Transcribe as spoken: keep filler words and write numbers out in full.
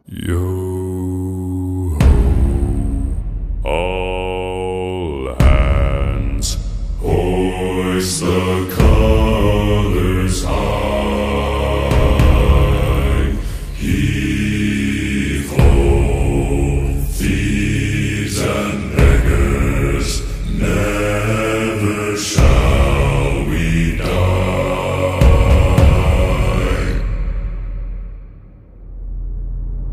Yo ho, all hands, hoist the colors high.